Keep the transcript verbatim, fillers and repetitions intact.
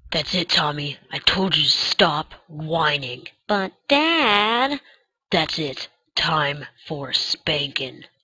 That's it, Tommy. I told you to stop whining. But, Dad... That's it. Time for spanking.